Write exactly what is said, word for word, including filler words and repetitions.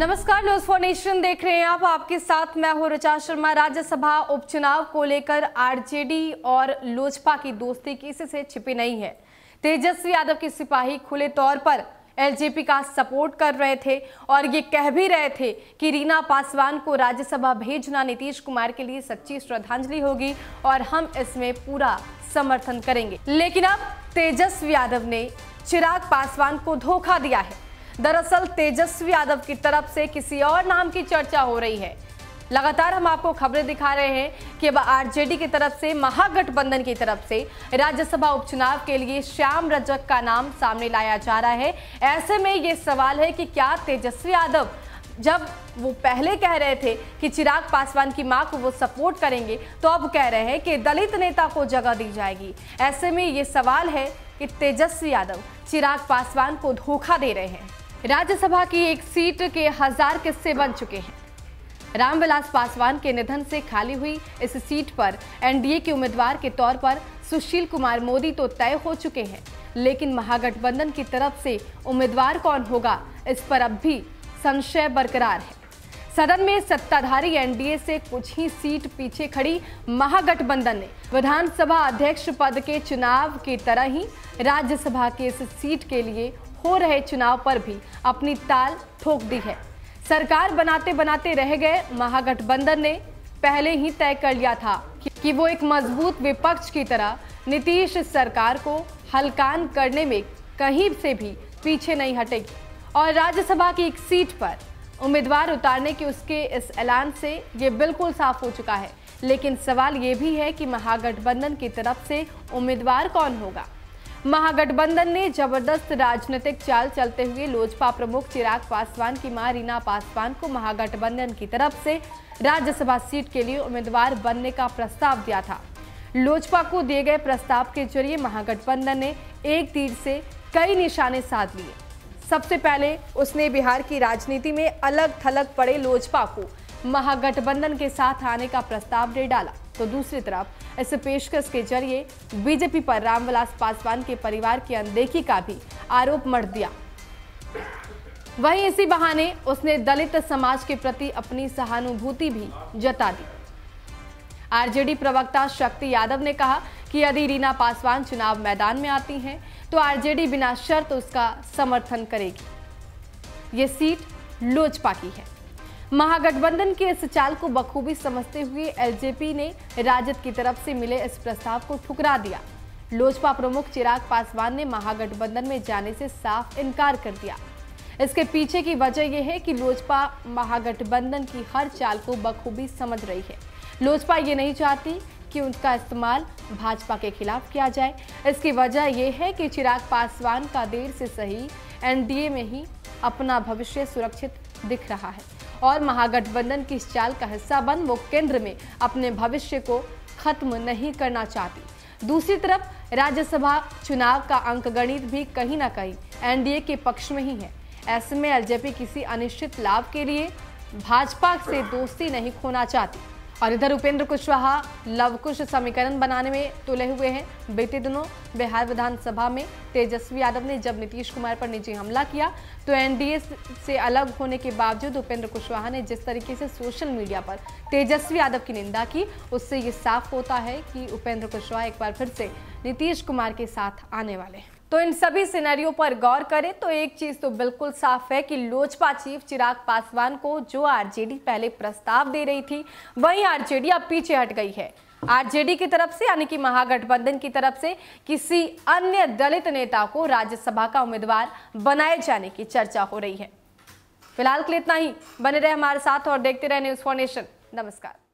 नमस्कार, news for nation देख रहे हैं आप। आपके साथ मैं हूं ऋचा शर्मा। राज्यसभा उपचुनाव को लेकर आरजेडी और लोजपा की दोस्ती किसी से छिपी नहीं है। तेजस्वी यादव के सिपाही खुले तौर पर एलजेपी का सपोर्ट कर रहे थे और ये कह भी रहे थे कि रीना पासवान को राज्यसभा भेजना नीतीश कुमार के लिए सच्ची श्रद्धांजलि होगी और हम इसमें पूरा समर्थन करेंगे। लेकिन अब तेजस्वी यादव ने चिराग पासवान को धोखा दिया है। दरअसल तेजस्वी यादव की तरफ से किसी और नाम की चर्चा हो रही है। लगातार हम आपको खबरें दिखा रहे हैं कि अब आरजेडी की तरफ से, महागठबंधन की तरफ से राज्यसभा उपचुनाव के लिए श्याम रजक का नाम सामने लाया जा रहा है। ऐसे में ये सवाल है कि क्या तेजस्वी यादव, जब वो पहले कह रहे थे कि चिराग पासवान की मां को वो सपोर्ट करेंगे, तो अब कह रहे हैं कि दलित नेता को जगह दी जाएगी। ऐसे में ये सवाल है कि तेजस्वी यादव चिराग पासवान को धोखा दे रहे हैं। राज्यसभा की एक सीट के हजार किस्से बन चुके हैं। रामविलास पासवान के निधन से खाली हुई इस सीट पर एनडीए के उम्मीदवार के तौर पर सुशील कुमार मोदी तो तय हो चुके हैं, लेकिन महागठबंधन की तरफ से उम्मीदवार कौन होगा, इस पर अब भी संशय बरकरार है। सदन में सत्ताधारी एनडीए से कुछ ही सीट पीछे खड़ी महागठबंधन ने विधानसभा अध्यक्ष पद के चुनाव की तरह ही राज्यसभा के इस सीट के लिए हो रहे चुनाव पर भी अपनी ताल ठोक दी है। सरकार बनाते बनाते रह गए महागठबंधन ने पहले ही तय कर लिया था कि वो एक मजबूत विपक्ष की तरह नीतीश सरकार को हलकान करने में कहीं से भी पीछे नहीं हटेगी और राज्यसभा की एक सीट पर उम्मीदवार उतारने के उसके इस ऐलान से ये बिल्कुल साफ हो चुका है। लेकिन सवाल ये भी है कि महागठबंधन की तरफ से उम्मीदवार कौन होगा। महागठबंधन ने जबरदस्त राजनीतिक चाल चलते हुए लोजपा प्रमुख चिराग पासवान की मां रीना पासवान को महागठबंधन की तरफ से राज्यसभा सीट के लिए उम्मीदवार बनने का प्रस्ताव दिया था। लोजपा को दिए गए प्रस्ताव के जरिए महागठबंधन ने एक तीर से कई निशाने साध लिए। सबसे पहले उसने बिहार की राजनीति में अलग थलग पड़े लोजपा को महागठबंधन के साथ आने का प्रस्ताव दे डाला, तो दूसरी तरफ इस पेशकश के जरिए बीजेपी पर रामविलास पासवान के परिवार की अनदेखी का भी आरोप मढ़ दिया। वहीं इसी बहाने उसने दलित समाज के प्रति अपनी सहानुभूति भी जता दी। आरजेडी प्रवक्ता शक्ति यादव ने कहा कि यदि रीना पासवान चुनाव मैदान में आती हैं, तो आरजेडी बिना शर्त उसका समर्थन करेगी। ये सीट लोजपा की है। महागठबंधन की इस चाल को बखूबी समझते हुए एलजेपी ने राजद की तरफ से मिले इस प्रस्ताव को ठुकरा दिया। लोजपा प्रमुख चिराग पासवान ने महागठबंधन में जाने से साफ इनकार कर दिया। इसके पीछे की वजह यह है कि लोजपा महागठबंधन की हर चाल को बखूबी समझ रही है। लोजपा ये नहीं चाहती कि उनका इस्तेमाल भाजपा के खिलाफ किया जाए। इसकी वजह यह है कि चिराग पासवान का देर से सही एनडीए में ही अपना भविष्य सुरक्षित दिख रहा है और महागठबंधन की इस चाल का हिस्सा बन वो केंद्र में अपने भविष्य को खत्म नहीं करना चाहती। दूसरी तरफ राज्यसभा चुनाव का अंकगणित भी कहीं ना कहीं एनडीए के पक्ष में ही है। ऐसे में एलजेपी किसी अनिश्चित लाभ के लिए भाजपा से दोस्ती नहीं खोना चाहती। और इधर उपेंद्र कुशवाहा लवकुश समीकरण बनाने में तुले हुए हैं। बीते दिनों बिहार विधानसभा में तेजस्वी यादव ने जब नीतीश कुमार पर निजी हमला किया, तो एनडीए से अलग होने के बावजूद उपेंद्र कुशवाहा ने जिस तरीके से सोशल मीडिया पर तेजस्वी यादव की निंदा की, उससे ये साफ होता है कि उपेंद्र कुशवाहा एक बार फिर से नीतीश कुमार के साथ आने वाले हैं। तो इन सभी सिनेरियो पर गौर करें तो एक चीज तो बिल्कुल साफ है कि लोजपा चीफ चिराग पासवान को जो आरजेडी पहले प्रस्ताव दे रही थी, वहीं आरजेडी अब पीछे हट गई है। आरजेडी की तरफ से, यानी कि महागठबंधन की तरफ से किसी अन्य दलित नेता को राज्यसभा का उम्मीदवार बनाए जाने की चर्चा हो रही है। फिलहाल के लिए इतना ही। बने रहे हमारे साथ और देखते रहे न्यूज फॉर नेशन। नमस्कार।